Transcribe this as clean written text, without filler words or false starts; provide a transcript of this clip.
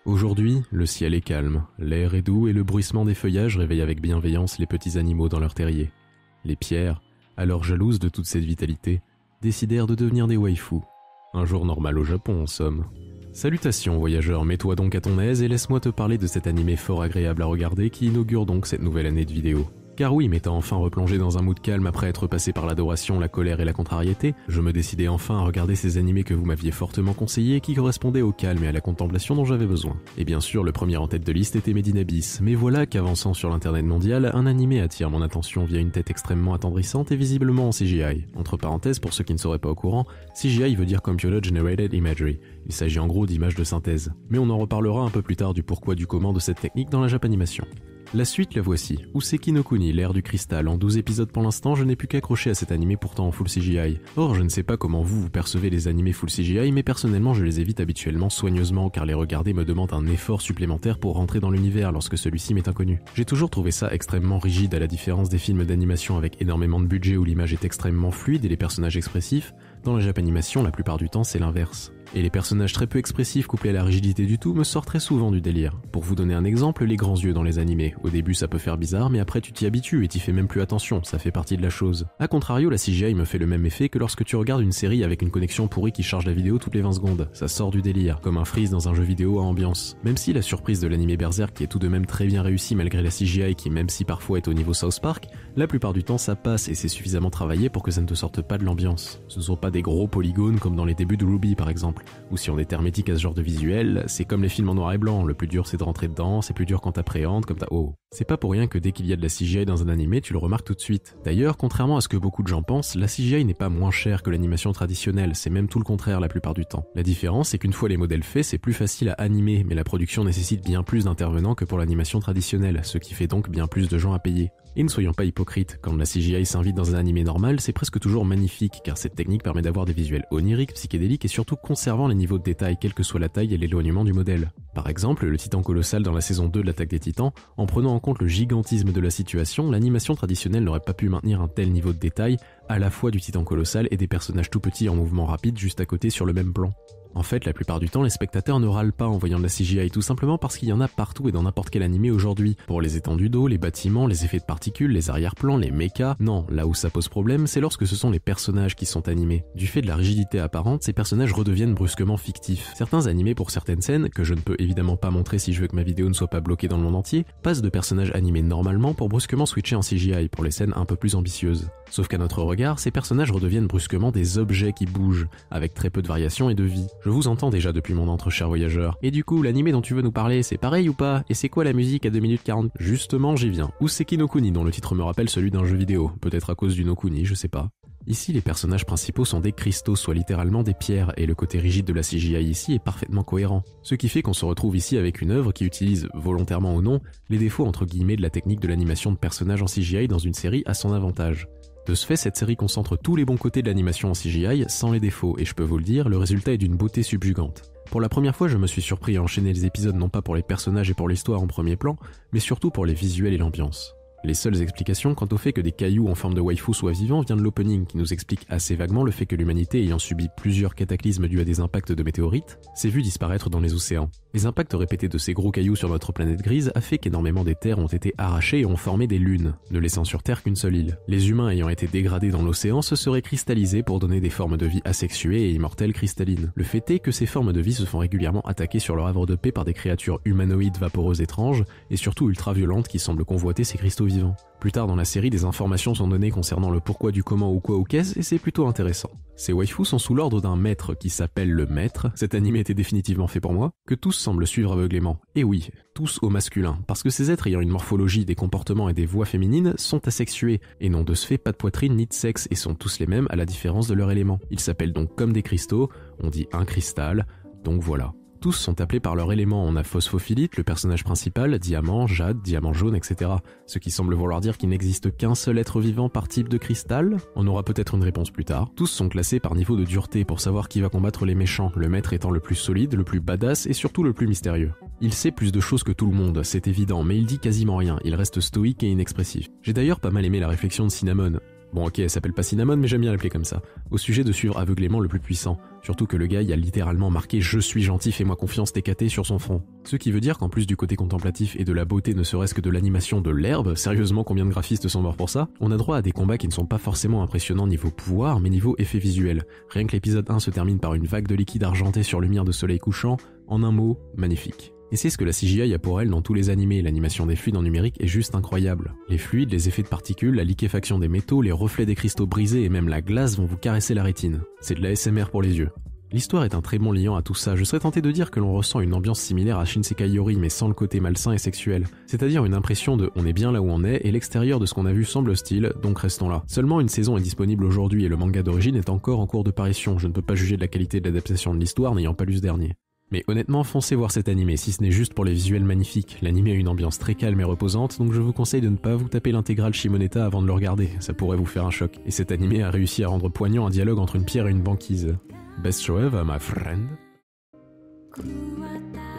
Aujourd'hui, le ciel est calme, l'air est doux et le bruissement des feuillages réveille avec bienveillance les petits animaux dans leur terrier. Les pierres, alors jalouses de toute cette vitalité, décidèrent de devenir des waifus. Un jour normal au Japon en somme. Salutations voyageurs, mets-toi donc à ton aise et laisse-moi te parler de cet animé fort agréable à regarder qui inaugure donc cette nouvelle année de vidéos. Car oui, m'étant enfin replongé dans un mood calme après être passé par l'adoration, la colère et la contrariété, je me décidai enfin à regarder ces animés que vous m'aviez fortement conseillés et qui correspondaient au calme et à la contemplation dont j'avais besoin. Et bien sûr, le premier en tête de liste était Made in Abyss, mais voilà qu'avançant sur l'internet mondial, un animé attire mon attention via une tête extrêmement attendrissante et visiblement en CGI. Entre parenthèses, pour ceux qui ne seraient pas au courant, CGI veut dire Computer Generated Imagery. Il s'agit en gros d'images de synthèse. Mais on en reparlera un peu plus tard du pourquoi du comment de cette technique dans la Japanimation. La suite la voici, Useki no Kuni, l'ère du cristal. En 12 épisodes pour l'instant, je n'ai plus qu'accrocher à cet animé pourtant en full CGI. Or, je ne sais pas comment vous percevez les animés full CGI, mais personnellement je les évite habituellement soigneusement car les regarder me demande un effort supplémentaire pour rentrer dans l'univers lorsque celui-ci m'est inconnu. J'ai toujours trouvé ça extrêmement rigide à la différence des films d'animation avec énormément de budget où l'image est extrêmement fluide et les personnages expressifs. Dans la Japanimation, la plupart du temps, c'est l'inverse. Et les personnages très peu expressifs couplés à la rigidité du tout me sortent très souvent du délire. Pour vous donner un exemple, les grands yeux dans les animés. Au début ça peut faire bizarre, mais après tu t'y habitues et t'y fais même plus attention, ça fait partie de la chose. A contrario, la CGI me fait le même effet que lorsque tu regardes une série avec une connexion pourrie qui charge la vidéo toutes les 20 secondes. Ça sort du délire, comme un freeze dans un jeu vidéo à ambiance. Même si la surprise de l'animé Berserk qui est tout de même très bien réussi malgré la CGI qui même si parfois est au niveau South Park, la plupart du temps ça passe et c'est suffisamment travaillé pour que ça ne te sorte pas de l'ambiance. Ce ne sont pas des gros polygones comme dans les débuts de Ruby par exemple, ou si on est hermétique à ce genre de visuel, c'est comme les films en noir et blanc, le plus dur c'est de rentrer dedans, c'est plus dur quand t'appréhendes, comme t'as... Oh. C'est pas pour rien que dès qu'il y a de la CGI dans un animé, tu le remarques tout de suite. D'ailleurs, contrairement à ce que beaucoup de gens pensent, la CGI n'est pas moins chère que l'animation traditionnelle, c'est même tout le contraire la plupart du temps. La différence, c'est qu'une fois les modèles faits, c'est plus facile à animer, mais la production nécessite bien plus d'intervenants que pour l'animation traditionnelle, ce qui fait donc bien plus de gens à payer. Et ne soyons pas hypocrites, quand la CGI s'invite dans un animé normal, c'est presque toujours magnifique, car cette technique permet d'avoir des visuels oniriques, psychédéliques et surtout conservant les niveaux de détail quelle que soit la taille et l'éloignement du modèle. Par exemple, le titan colossal dans la saison 2 de l'Attaque des Titans, en prenant en compte le gigantisme de la situation, l'animation traditionnelle n'aurait pas pu maintenir un tel niveau de détail, à la fois du titan colossal et des personnages tout petits en mouvement rapide juste à côté sur le même plan. En fait, la plupart du temps, les spectateurs ne râlent pas en voyant de la CGI, tout simplement parce qu'il y en a partout et dans n'importe quel animé aujourd'hui. Pour les étendues d'eau, les bâtiments, les effets de particules, les arrière-plans, les mechas, non, là où ça pose problème, c'est lorsque ce sont les personnages qui sont animés. Du fait de la rigidité apparente, ces personnages redeviennent brusquement fictifs. Certains animés pour certaines scènes, que je ne peux évidemment pas montrer si je veux que ma vidéo ne soit pas bloquée dans le monde entier, passent de personnages animés normalement pour brusquement switcher en CGI pour les scènes un peu plus ambitieuses. Sauf qu'à notre regard, ces personnages redeviennent brusquement des objets qui bougent, avec très peu de variation et de vie. Je vous entends déjà depuis mon entre cher voyageur. Et du coup, l'animé dont tu veux nous parler, c'est pareil ou pas? Et c'est quoi la musique à 2 minutes 40? Justement, j'y viens. Useki no Kuni, dont le titre me rappelle celui d'un jeu vidéo. Peut-être à cause du no Kuni, je sais pas. Ici, les personnages principaux sont des cristaux, soit littéralement des pierres, et le côté rigide de la CGI ici est parfaitement cohérent. Ce qui fait qu'on se retrouve ici avec une œuvre qui utilise, volontairement ou non, les défauts entre guillemets de la technique de l'animation de personnages en CGI dans une série à son avantage. De ce fait, cette série concentre tous les bons côtés de l'animation en CGI sans les défauts, et je peux vous le dire, le résultat est d'une beauté subjugante. Pour la première fois, je me suis surpris à enchaîner les épisodes non pas pour les personnages et pour l'histoire en premier plan, mais surtout pour les visuels et l'ambiance. Les seules explications quant au fait que des cailloux en forme de waifu soient vivants vient de l'opening qui nous explique assez vaguement le fait que l'humanité ayant subi plusieurs cataclysmes dus à des impacts de météorites, s'est vue disparaître dans les océans. Les impacts répétés de ces gros cailloux sur notre planète grise a fait qu'énormément des terres ont été arrachées et ont formé des lunes, ne laissant sur Terre qu'une seule île. Les humains ayant été dégradés dans l'océan se seraient cristallisés pour donner des formes de vie asexuées et immortelles cristallines. Le fait est que ces formes de vie se font régulièrement attaquer sur leur havre de paix par des créatures humanoïdes vaporeuses étranges et surtout ultra-violentes qui semblent convoiter ces cristaux vivants. Plus tard dans la série, des informations sont données concernant le pourquoi du comment ou quoi ou qu'est-ce et c'est plutôt intéressant. Ces waifus sont sous l'ordre d'un maître qui s'appelle le maître, cet animé était définitivement fait pour moi, que tous semblent suivre aveuglément. Et oui, tous au masculin, parce que ces êtres ayant une morphologie, des comportements et des voix féminines sont asexués, et n'ont de ce fait pas de poitrine ni de sexe et sont tous les mêmes à la différence de leur élément. Ils s'appellent donc comme des cristaux, on dit un cristal, donc voilà. Tous sont appelés par leur élément, on a Phosphophilite, le personnage principal, Diamant, Jade, Diamant jaune, etc. Ce qui semble vouloir dire qu'il n'existe qu'un seul être vivant par type de cristal. On aura peut-être une réponse plus tard. Tous sont classés par niveau de dureté pour savoir qui va combattre les méchants, le maître étant le plus solide, le plus badass et surtout le plus mystérieux. Il sait plus de choses que tout le monde, c'est évident, mais il dit quasiment rien, il reste stoïque et inexpressif. J'ai d'ailleurs pas mal aimé la réflexion de Cinnamon. Bon ok, elle s'appelle pas Cinnamon, mais j'aime bien l'appeler comme ça. Au sujet de suivre aveuglément le plus puissant. Surtout que le gars y a littéralement marqué « Je suis gentil, fais-moi confiance, TKT » sur son front. Ce qui veut dire qu'en plus du côté contemplatif et de la beauté ne serait-ce que de l'animation de l'herbe, sérieusement combien de graphistes sont morts pour ça, on a droit à des combats qui ne sont pas forcément impressionnants niveau pouvoir, mais niveau effet visuel. Rien que l'épisode 1 se termine par une vague de liquide argenté sur lumière de soleil couchant, en un mot, magnifique. Et c'est ce que la CGI a pour elle dans tous les animés, l'animation des fluides en numérique est juste incroyable. Les fluides, les effets de particules, la liquéfaction des métaux, les reflets des cristaux brisés et même la glace vont vous caresser la rétine. C'est de la ASMR pour les yeux. L'histoire est un très bon liant à tout ça, je serais tenté de dire que l'on ressent une ambiance similaire à Shinsekai Yori mais sans le côté malsain et sexuel. C'est-à-dire une impression de on est bien là où on est et l'extérieur de ce qu'on a vu semble hostile, donc restons là. Seulement une saison est disponible aujourd'hui et le manga d'origine est encore en cours de parution, je ne peux pas juger de la qualité de l'adaptation de l'histoire n'ayant pas lu ce dernier. Mais honnêtement, foncez voir cet animé, si ce n'est juste pour les visuels magnifiques. L'animé a une ambiance très calme et reposante, donc je vous conseille de ne pas vous taper l'intégrale Shimoneta avant de le regarder, ça pourrait vous faire un choc. Et cet animé a réussi à rendre poignant un dialogue entre une pierre et une banquise. Best show ever, my friend.